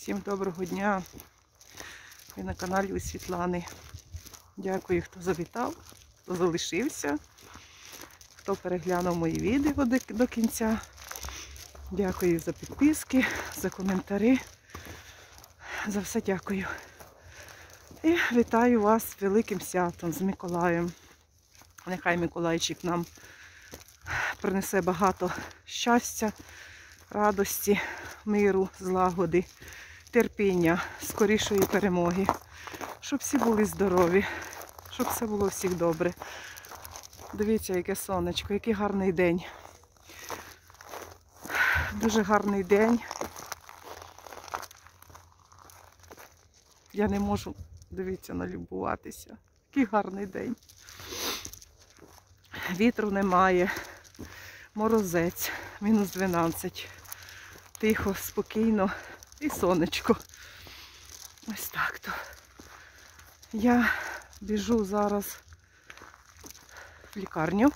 Всім доброго дня! Ви на каналі у Світлани. Дякую, хто завітав, хто залишився, хто переглянув мої відео до кінця. Дякую за підписки, за коментарі. За все дякую. І вітаю вас з великим святом, з Миколаєм. Нехай Миколайчик нам принесе багато щастя, радості, миру, злагоди, терпіння, скорішої перемоги. Щоб всі були здорові, щоб все було всіх добре. Дивіться, яке сонечко, який гарний день. Дуже гарний день. Я не можу, дивіться, налюбуватися. Який гарний день. Вітру немає. Морозець, мінус 12. Тихо, спокійно і сонечко. Ось так то. Я біжу зараз в лікарню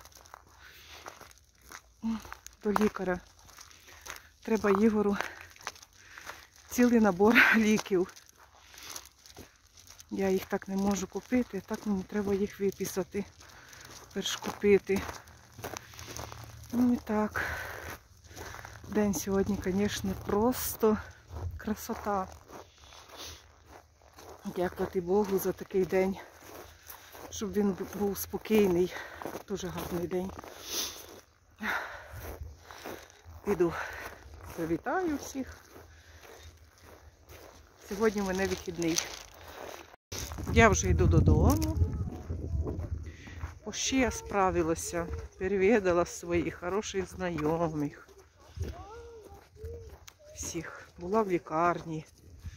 до лікаря. Треба Ігору цілий набор ліків. Я їх так не можу купити, так мені треба їх виписати, перш купити. Ну і так, день сьогодні, звісно, просто красота. Дякувати Богу за такий день, щоб він був спокійний. Дуже гарний день. Піду, привітаю всіх. Сьогодні в мене вихідний. Я вже йду додому. Ще я справилася, перевідала своїх хороших знайомих. Всіх. Була в лікарні.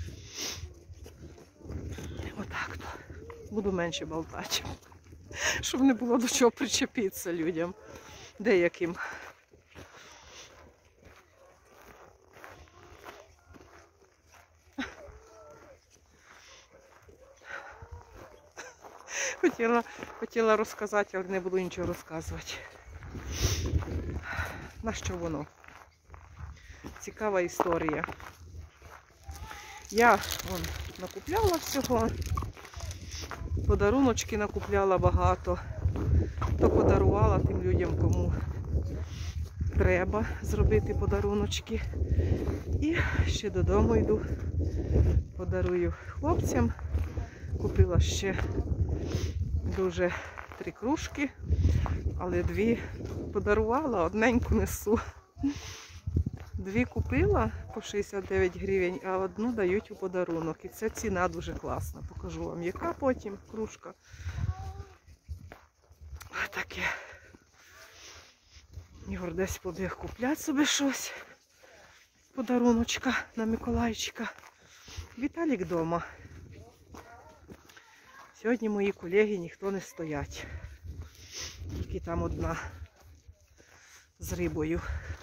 Отак то. Буду менше болтати. Щоб не було до чого причепитися людям. Деяким. Хотіла розказати, але не буду нічого розказувати. На що воно? Цікава історія. Я накупляла всього. Подаруночки накупляла багато. То подарувала тим людям, кому треба зробити подаруночки. І ще додому йду. Подарую хлопцям. Купила ще дуже 3 кружки, але 2 подарувала, одненьку несу. 2 купила по 69 гривень, а 1 дають у подарунок. І це ціна дуже класна. Покажу вам, яка потім кружка. Таке. Ігор десь побіг купляти собі щось. Подаруночка на Миколайчика. Віталік вдома. Сьогодні мої колеги ніхто не стоять. Тільки там одна з рибою.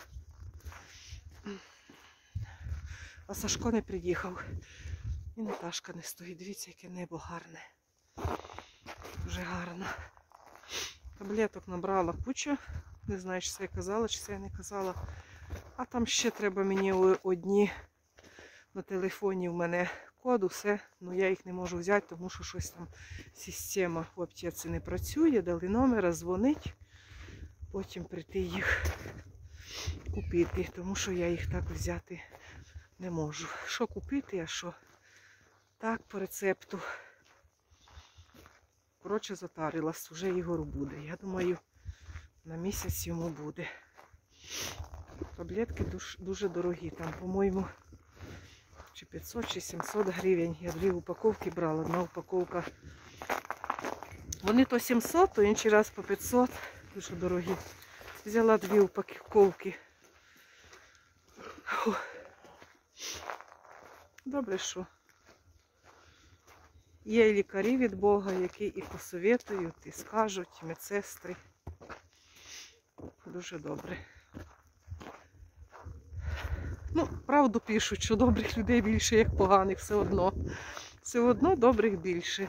А Сашко не приїхав. І Наташка не стоїть. Дивіться, яке небо гарне. Дуже гарно. Таблеток набрала кучу. Не знаю, чи це я казала, чи це я не казала. А там ще треба мені одні на телефоні в мене код, усе. Ну я їх не можу взяти, тому що щось там система в аптеці не працює. Дали номер, дзвонить. Потім прийти їх купити, тому що я їх так взяти не можу. Що купити, а що так по рецепту. Коротше, затарилась. Уже Ігору буде. Я думаю, на місяць йому буде. Таблетки дуже дорогі. Там, по-моєму, чи 500, чи 700 гривень. Я 2 упаковки брала. Одна упаковка. Вони то 700, то інший раз по 500. Дуже дорогі. Взяла 2 упаковки. Добре, що є лікарі від Бога, які і посоветують, і скажуть, і медсестри. Дуже добре. Ну, правду пишуть, що добрих людей більше, як поганих, все одно. Все одно добрих більше.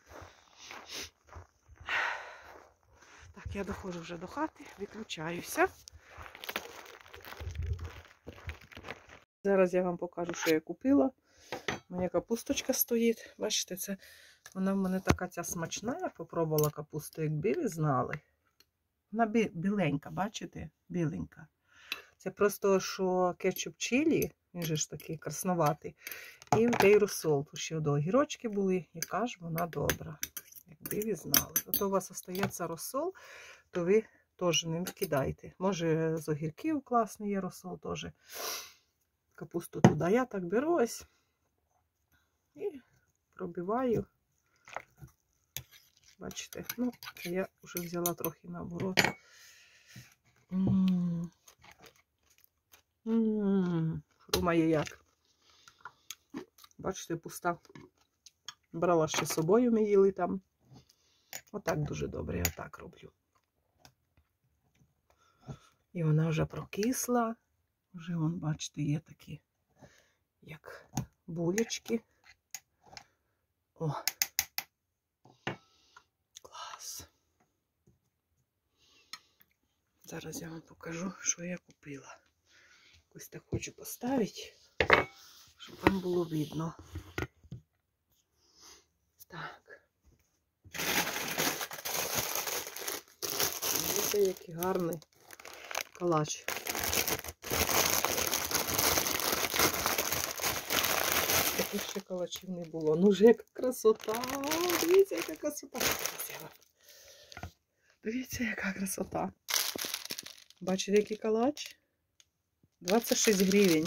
Так, я доходжу вже до хати, виключаюся. Зараз я вам покажу, що я купила. У мене капусточка стоїть. Бачите, це вона в мене така ця смачна. Я попробувала капусту, якби ви знали. Вона біленька, бачите? Біленька. Це просто, що кетчуп чилі, він же ж такий красноватий. І в той розсол. Тут ще огірочки були. Яка ж вона добра. Якби ви знали. От у вас залишається розсол, то ви теж не кидайте. Може з огірків класний є розсол теж. Капусту туди. Я так беру ось і пробиваю. Бачите, ну, я вже взяла трохи наоборот. Хрумає як. Бачите, пуста. Брала ще з собою, ми їли там. Отак дуже добре, я так роблю. І вона вже прокисла. Вже, вон, бачите, є такі, як булечки. О! Клас! Зараз я вам покажу, що я купила. Ось так хочу поставити, щоб вам було видно. Так. Дивіться, який гарний калач. Таких ще калачів не було. Ну вже яка красота! Дивіться, яка красота! Дивіться, яка красота! Бачите, який калач? 26 гривень.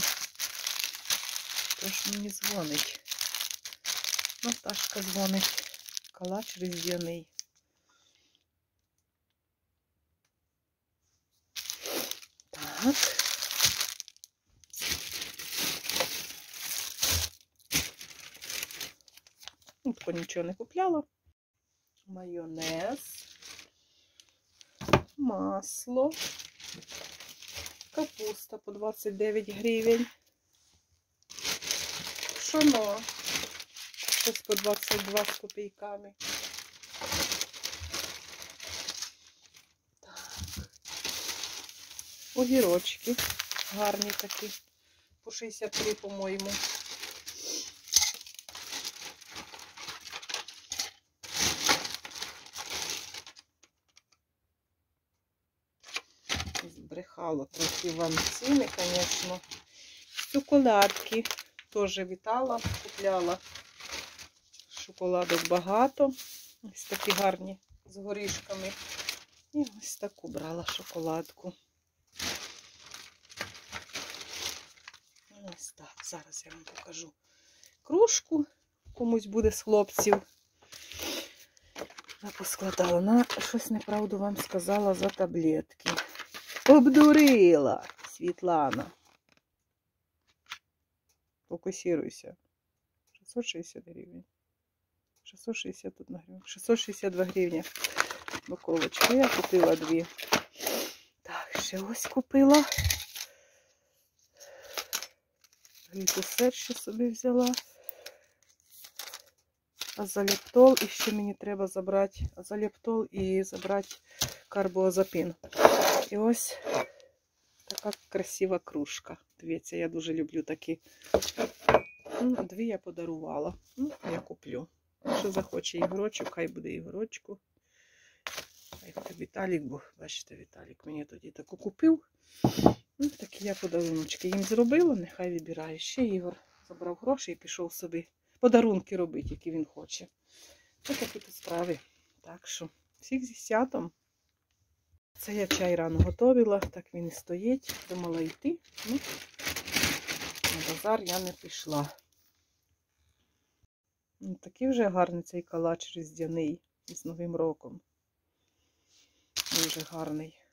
Тож мені дзвонить. Наташка дзвонить. Калач різдвяний. Так. Тако нічого не купляла. Майонез. Масло. Капуста по 29 гривень. Пшоно. Щось по 22 з копійками. Так. Огірочки. Гарні такі. По 63, по-моєму. Збрехала трохи вам ціни, звісно. Шоколадки теж вітала, купляла. Шоколадок багато. Ось такі гарні з горішками. І ось таку брала шоколадку. Ось так. Зараз я вам покажу кружку. Комусь буде з хлопців. Я поскладала. Вона щось неправду вам сказала за таблетки. Обдурила Світлана. Фокусируйся. 660 гривень. 661 гривень. 662 гривні. Боковочка. Я купила 2. Так, ще ось купила. Глітосет ще собі взяла. Азолептол. І ще мені треба забрати азолептол і забрати карбоазапін. І ось така красива кружка. Дивіться, я дуже люблю такі. 2 я подарувала. Я куплю. Якщо захоче ігрочок, хай буде ігрочку. Хай Віталік, бо, бачите, Віталік мені тоді таку купив. Такі я подаруночки їм зробила, нехай вибирає. Ще Ігор забрав гроші і пішов собі подарунки робити, які він хоче. Ось такі тут справи. Так що, всіх зі святом. Це я чай рано готувала, так він і стоїть. Думала йти, на базар я не пішла. Такий вже гарний цей калач різдвяний з Новим роком. Дуже гарний.